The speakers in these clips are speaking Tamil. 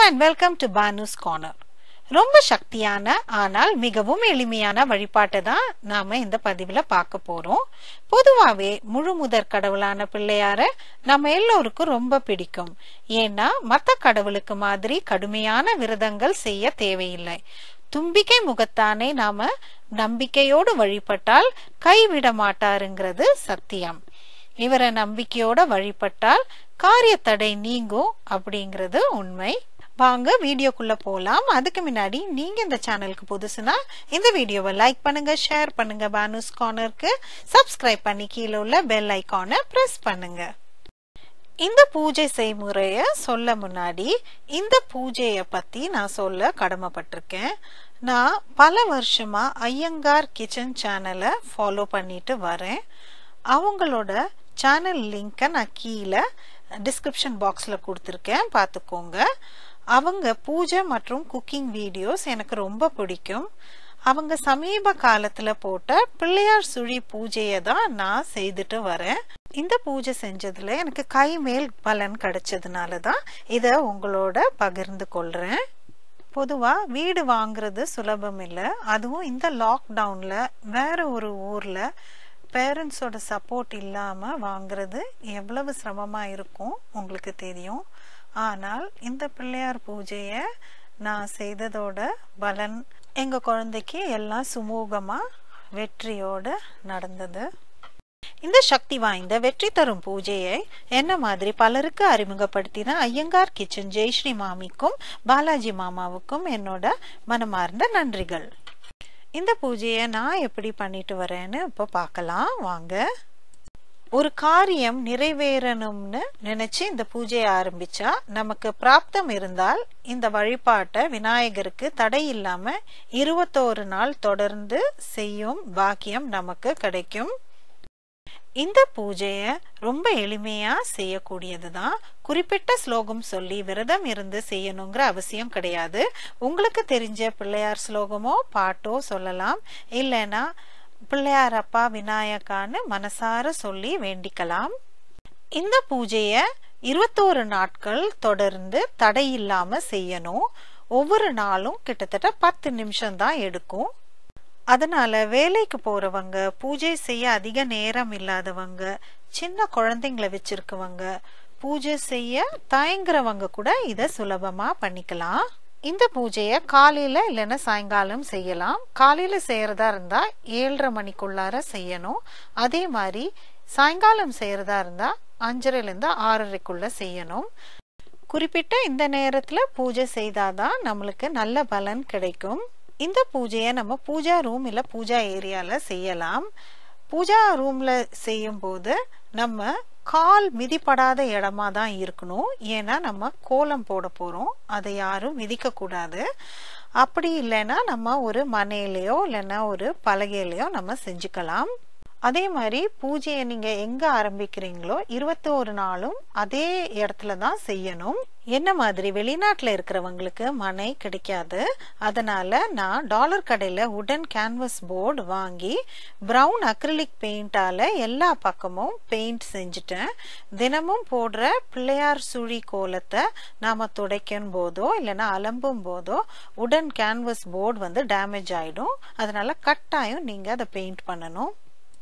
and welcome to Banu's Corner. ரொம்ப சக்தியான ஆனால் மிகவும் எளிமையான வழிபாட்டை தான் நாம இந்த பதிவுல பார்க்க போறோம். பொதுவாவே முழு முதற் கடவுளான பிள்ளையார நம்ம எல்லோருக்கும் ரொம்ப பிடிக்கும். ஏன்னா மத்த கடவுளுக்கு மாதிரி கடுமையான விரதங்கள் செய்ய தேவையில்லை. தும்பிக்கை முகத்தானே நாம நம்பிக்கையோடு வழிபட்டால் கைவிட மாட்டாருங்கிறது சத்தியம். இவரை நம்பிக்கையோட வழிபட்டால் காரிய தடை நீங்கும் அப்படிங்கிறது உண்மை. வாங்க வீடியோக்குள்ள போலாம். அதுக்கு முன்னாடி நீங்க இந்த சேனலுக்கு புதுசுனா இந்த வீடியோவை லைக் பண்ணுங்க, ஷேர் பண்ணுங்க, பானுஸ் கார்னருக்கு சப்ஸ்கிரைப் பண்ணி கீழே உள்ள பெல் ஐகானை பிரஸ் பண்ணுங்க. இந்த பூஜை செய்முறைய சொல்ல முன்னாடி இந்த பூஜைய பத்தி நான் சொல்ல கடமைப்பட்டிருக்கேன். நான் பல வருஷமா ஐயங்கார் கிச்சன் சேனலை ஃபாலோ பண்ணிட்டு வரேன். அவங்களோட சேனல் லிங்கை நான் கீழே டிஸ்கிரிப்ஷன் பாக்ஸ்ல கொடுத்துருக்கேன், பார்த்துக்கோங்க. அவங்க பூஜை மற்றும் குக்கிங் வீடியோஸ் எனக்கு ரொம்ப பிடிக்கும். அவங்க சமீப காலத்துல போட்ட பிள்ளையார் சுழி பூஜையை தான் நான் செய்துட்டு வரேன். இந்த பூஜை செஞ்சதுல எனக்கு கை மேல் பலன் கிடைச்சதுனால தான் இத உங்களோட பகிர்ந்து கொள்றேன். பொதுவா வீடு வாங்குறது சுலபம் இல்லை. அதுவும் இந்த லாக்டவுன்ல வேற ஒரு ஊர்ல பேரண்ட்ஸோட சப்போர்ட் இல்லாம வாங்குறது எவ்வளவு சிரமமா இருக்கும் உங்களுக்கு தெரியும். ஆனால் இந்த பிள்ளையார் பூஜைய நான் செய்ததோட பலன் எங்க குழந்தைக்கு எல்லாம் சுமூகமா வெற்றியோட நடந்தது. இந்த சக்தி வாய்ந்த வெற்றி தரும் பூஜையை என்ன மாதிரி பலருக்கு அறிமுகப்படுத்தின ஐயங்கார் கிச்சன் ஜெயஸ்ரீ மாமிக்கும் பாலாஜி மாமாவுக்கும் என்னோட மனமார்ந்த நன்றிகள். இந்த பூஜையை நான் எப்படி பண்ணிட்டு வரேன்னு இப்ப பார்க்கலாம் வாங்க. ஒரு காரியம் நிறைவேறணும்னு நினைச்சு இந்த பூஜையை ஆரம்பிச்சா நமக்கு பிராப்தம் இருந்தால் இந்த வழிபாட்டை விநாயகருக்கு தடை இல்லாம 21 நாள் தொடர்ந்து செய்யும் பாக்கியம் நமக்கு கிடைக்கும். இந்த பூஜைய ரொம்ப எளிமையா செய்யக்கூடியதுதான். குறிப்பிட்ட ஸ்லோகம் சொல்லி விரதம் இருந்து செய்யணுங்கிற அவசியம் கிடையாது. உங்களுக்கு தெரிஞ்ச பிள்ளையார் ஸ்லோகமோ பாட்டோ சொல்லலாம். இல்லைன்னா பிள்ளையார் அப்பா விநாயகான்னு மனசார சொல்லி வேண்டிக்கலாம். இந்த பூஜைய 21 நாட்கள் தொடர்ந்து தடை இல்லாம செய்யணும். ஒவ்வொரு நாளும் கிட்டத்தட்ட 10 நிமிஷம் தான் எடுக்கும். அதனால வேலைக்கு போறவங்க, பூஜை செய்ய அதிக நேரம் இல்லாதவங்க, சின்ன குழந்தைங்களை வச்சிருக்கவங்க, பூஜை செய்ய தயங்குறவங்க கூட இத சுலபமா பண்ணிக்கலாம். இந்த பூஜைய காலையில இல்லைன்னா சாயங்காலம் செய்யலாம். காலையில செய்யறதா இருந்தா 7:30 மணிக்குள்ளார செய்யணும். அதே மாதிரி சாயங்காலம் செய்யறதா இருந்தா 5:30 6:30 செய்யணும். குறிப்பிட்ட இந்த நேரத்துல பூஜை செய்தாதான் நம்மளுக்கு நல்ல பலன் கிடைக்கும். இந்த பூஜைய நம்ம பூஜா ரூம் இல்ல பூஜா ஏரியால செய்யலாம். பூஜா ரூம்ல செய்யும் போது நம்ம கால் மிதிப்படாத இடமா தான் இருக்கணும். ஏன்னா நம்ம கோலம் போட போறோம், அதை யாரும் மிதிக்க கூடாது. அப்படி இல்லைன்னா நம்ம ஒரு மனையிலயோ இல்லைன்னா ஒரு பலகையிலயோ நம்ம செஞ்சுக்கலாம். அதே மாதிரி பூஜையை நீங்க எங்க ஆரம்பிக்கிறீங்களோ 21 நாளும் அதே இடத்துல தான் செய்யணும். என்ன மாதிரி வெளிநாட்டுல இருக்கிறவங்களுக்கு மனை கிடைக்காது. அதனால நான் டாலர் கடையில உடன் கேன்வஸ் போர்டு வாங்கி பிரவுன் அக்ரிலிக் பெயிண்டால எல்லா பக்கமும் பெயிண்ட் செஞ்சுட்டேன். தினமும் போடுற பிள்ளையார் சுழி கோலத்தை நாம துடைக்கும் போதோ இல்லைன்னா அலம்பும் போதோ உடன் கேன்வஸ் போர்டு டேமேஜ் ஆயிடும். அதனால கட்டாயம் நீங்க அதை பெயிண்ட் பண்ணணும்.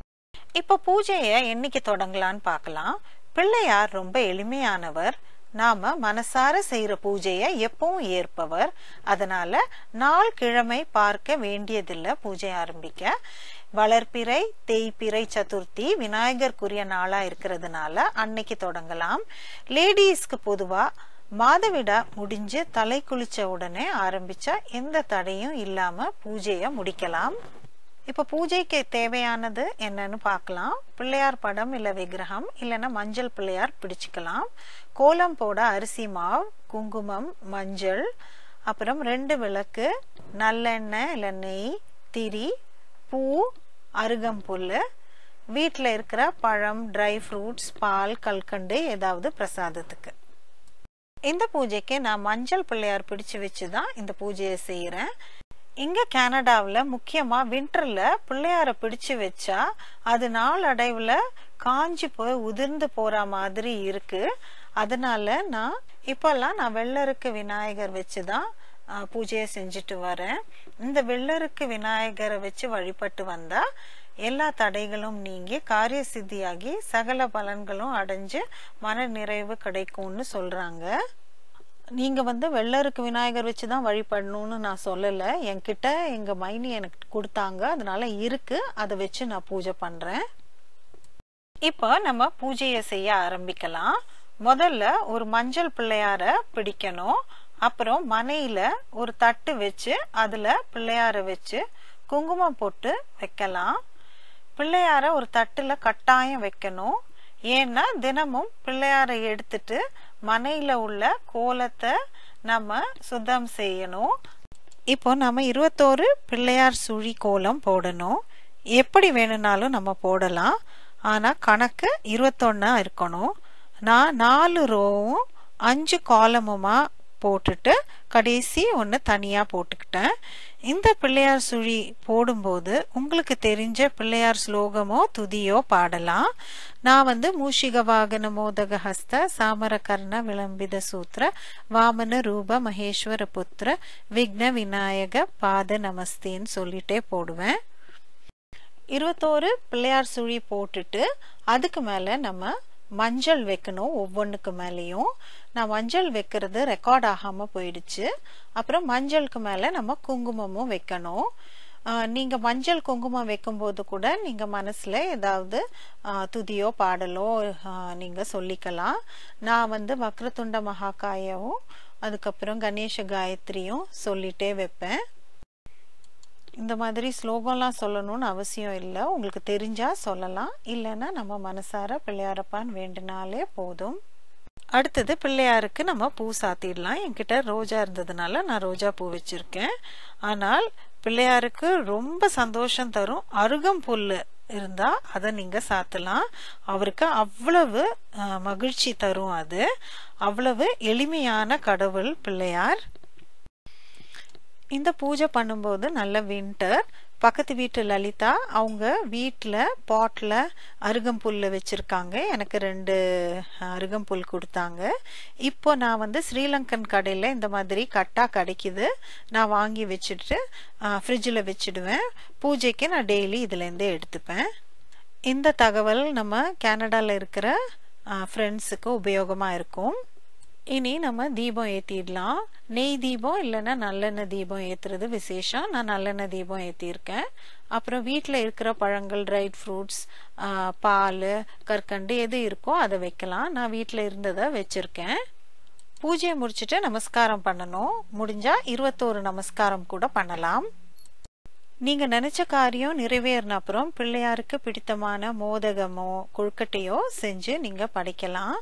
இப்ப பூஜைய என்னைக்கு தொடங்கலான்னு பார்க்கலாம். பிள்ளையார் ரொம்ப எளிமையானவர். நாம மனசார செய்யற பூஜைய எப்பவும் ஏற்பவர். அதனால நாள் கிழமை பார்க்க வேண்டியதில்லை. பூஜை ஆரம்பிக்க வளர்ப்பிறை தேய்பிறை சதுர்த்தி விநாயகருக்குரிய நாளா இருக்கிறதுனால அன்னைக்கு தொடங்கலாம். லேடிஸ்க்கு பொதுவா மாதவிடா முடிஞ்சு தலை குளிச்ச உடனே ஆரம்பிச்சா எந்த தடையும் இல்லாம பூஜைய முடிக்கலாம். இப்ப பூஜைக்கு தேவையானது என்னன்னு பார்க்கலாம். பிள்ளையார் படம் இல்ல விக்கிரகம் இல்லைன்னா மஞ்சள் பிள்ளையார் பிடிச்சுக்கலாம். கோலம் போட அரிசி மாவு, குங்குமம், மஞ்சள், அப்புறம் 2 விளக்கு, நல்லெண்ணெய் இல்ல நெய், திரி, பூ, அருகம்புல்லு, வீட்டுல இருக்கிற பழம், ட்ரை ஃப்ரூட்ஸ், பால், கல்கண்டு ஏதாவது பிரசாதத்துக்கு. இந்த பூஜைக்கு நான் மஞ்சள் பிள்ளையார் பிடிச்சு வச்சுதான் இந்த பூஜையை செய்யறேன். இங்க கனடாவில் முக்கியமா விண்டர்ல பிள்ளையார பிடிச்சு வச்சா அது நாளடைவுல காஞ்சி போய் உதிர்ந்து போற மாதிரி இருக்கு. அதனால இப்பெல்லாம் நான் வெள்ளருக்கு விநாயகர் வச்சுதான் பூஜையை செஞ்சுட்டு வரேன். இந்த வெள்ளருக்கு விநாயகரை வச்சு வழிபட்டு வந்தா எல்லா தடைகளும் நீங்கி காரிய சித்தியாகி சகல பலன்களும் அடைஞ்சு மன நிறைவு கிடைக்கும்னு சொல்றாங்க. நீங்க வெள்ளருக்கு விநாயகர் வச்சுதான் வழிபடணும்னு நான் சொல்லல. என்கிட்ட எங்க மைனி எனக்கு கொடுத்தாங்க, அதனால இருக்கு, அதை வச்சு நான் பூஜை பண்றேன். இப்போ நம்ம பூஜையை செய்ய ஆரம்பிக்கலாம். முதல்ல ஒரு மஞ்சள் பிள்ளையார பிடிக்கணும். அப்புறம் மனையில ஒரு தட்டு வச்சு அதுல பிள்ளையார வச்சு குங்குமம் போட்டு வைக்கலாம். பிள்ளையார ஒரு தட்டுல கட்டாயம் வைக்கணும். ஏன்னா தினமும் பிள்ளையார எடுத்துட்டு மனையில உள்ள கோலத்தை நம்ம சுத்தம் செய்யணும். இப்போ நம்ம 21 பிள்ளையார் சுழி கோலம் போடணும். எப்படி வேணும்னாலும் நம்ம போடலாம், ஆனா கணக்கு 21 இருக்கணும். நான் 4 ரோவும் 5 காலமுமா போட்டுட்டு கடைசி ஒன்று தனியா போட்டுக்கிட்டேன். இந்த பிள்ளையார் சுழி போடும்போது உங்களுக்கு தெரிஞ்ச பிள்ளையார் ஸ்லோகமோ துதியோ பாடலாம். நான் மூஷிக வாகன மோதக ஹஸ்த சாமர கர்ண விளம்பித சூத்திர வாமன ரூப மகேஸ்வர புத்திர விக்ன விநாயக பாத நமஸ்தேன்னு சொல்லிட்டே போடுவேன். 21 பிள்ளையார் சுழி போட்டுட்டு அதுக்கு மேல நம்ம மஞ்சள் வைக்கணும். ஒவ்வொன்றுக்கு மேலேயும் நான் மஞ்சள் வைக்கிறது ரெக்கார்ட் ஆகாம போயிடுச்சு. அப்புறம் மஞ்சளுக்கு மேல நம்ம குங்குமமும் வைக்கணும். நீங்க மஞ்சள் குங்குமம் வைக்கும் போது கூட நீங்க மனசுல ஏதாவது துதியோ பாடலோ நீங்க சொல்லிக்கலாம். நான் வக்ரதுண்ட மகாகாயவும் அதுக்கப்புறம் கணேச காயத்ரியும் சொல்லிட்டே வைப்பேன். இந்த மாதிரி ஸ்லோகம்லாம் சொல்லணும்னு அவசியம் இல்லை, உங்களுக்கு தெரிஞ்சா சொல்லலாம், இல்லைன்னா நம்ம மனசார பிள்ளையாரப்பான்னு வேண்டினாலே போதும். அடுத்தது பிள்ளையாருக்கு நம்ம பூ சாத்திடலாம். என்கிட்ட ரோஜா இருந்ததுனால நான் ரோஜா பூ வச்சிருக்கேன். ஆனால் பிள்ளையாருக்கு ரொம்ப சந்தோஷம் தரும் அருகம்புல் இருந்தா அதை நீங்க சாத்தலாம். அவருக்கு அவ்வளவு மகிழ்ச்சி தரும். அது அவ்வளவு எளிமையான கடவுள் பிள்ளையார். இந்த பூஜை பண்ணும்போது நல்ல வின்டர். பக்கத்து வீட்டு லலிதா அவங்க வீட்டில் பாட்டில் அருகம்புல் வச்சிருக்காங்க. எனக்கு 2 அருகம்புல் கொடுத்தாங்க. இப்போ நான் ஸ்ரீலங்கன் கடையில் இந்த மாதிரி கட்டா கிடைக்குது. நான் வாங்கி வச்சுட்டு ஃப்ரிட்ஜில் வச்சிடுவேன். பூஜைக்கு நான் டெய்லி இதுலேருந்தே எடுத்துப்பேன். இந்த தகவல் நம்ம கனடாவில் இருக்கிற ஃப்ரெண்ட்ஸுக்கு உபயோகமாக இருக்கும். இனி நம்ம தீபம் ஏற்றிடலாம். நெய் தீபம் இல்லைன்னா நல்லெண்ணெய் தீபம் ஏற்றுறது விசேஷம். நான் நல்லெண்ணெய் தீபம் ஏற்றிருக்கேன். அப்புறம் வீட்டில் இருக்கிற பழங்கள், ட்ரைட் ஃப்ரூட்ஸ், பால், கற்கண்டு எது இருக்கோ அதை வைக்கலாம். நான் வீட்டில் இருந்ததை வச்சுருக்கேன். பூஜையை முடிச்சுட்டு நமஸ்காரம் பண்ணணும். முடிஞ்சா 21 நமஸ்காரம் கூட பண்ணலாம். நீங்க நினைச்ச காரியம் நிறைவேறின அப்புறம் பிள்ளையாருக்கு பிடித்தமான மோதகமோ கொழுக்கட்டையோ செஞ்சு நீங்க படைக்கலாம்.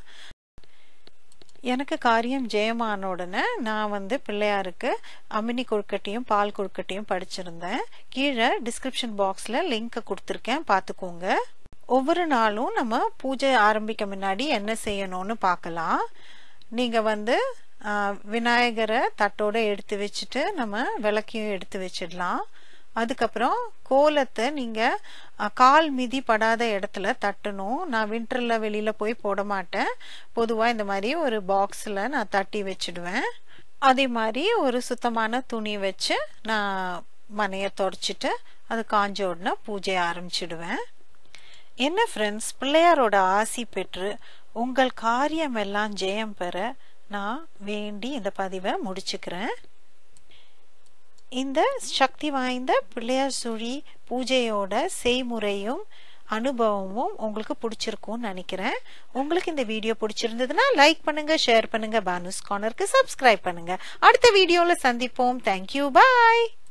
எனக்கு காரியம் ஜெயமான உடனே நான் பிள்ளையாருக்கு அமினி கொழுக்கட்டையும் பால் கொழுக்கட்டையும் படிச்சிருந்தேன். கீழே டிஸ்கிரிப்ஷன் பாக்ஸ்ல லிங்க் கொடுத்துருக்கேன், பார்த்துக்கோங்க. ஒவ்வொரு நாளும் நம்ம பூஜை ஆரம்பிக்க முன்னாடி என்ன செய்யணும்னு பார்க்கலாம். நீங்க விநாயகரை தட்டோட எடுத்து வச்சுட்டு நம்ம விளக்கையும் எடுத்து வச்சிடலாம். அதுக்கப்புறம் கோலத்தை நீங்க கால் மிதி படாத இடத்துல தட்டணும். நான் வின்டர்ல வெளியில போய் போட மாட்டேன். பொதுவா இந்த மாதிரி ஒரு பாக்ஸ்ல நான் தட்டி வச்சிடுவேன். அதே மாதிரி ஒரு சுத்தமான துணி வச்சு நான் மனையை தொடச்சிட்டு அது காஞ்ச உடனே பூஜையை ஆரம்பிச்சிடுவேன். என்ன ஃப்ரெண்ட்ஸ், பிள்ளையாரோட ஆசி பெற்று உங்கள் காரியம் எல்லாம் ஜெயம் பெற நான் வேண்டி இந்த பதிவை முடிச்சுக்கிறேன். இந்த சக்தி வாய்ந்த பிள்ளையார் சுழி பூஜையோட செய்முறையும் அனுபவமும் உங்களுக்கு பிடிச்சிருக்கும்னு நினைக்கிறேன். உங்களுக்கு இந்த வீடியோ பிடிச்சிருந்ததுன்னா லைக் பண்ணுங்க, ஷேர் பண்ணுங்க, பானுஸ் கார்னருக்கு சப்ஸ்கிரைப் பண்ணுங்க. அடுத்த வீடியோல சந்திப்போம். தேங்க்யூ, பாய்.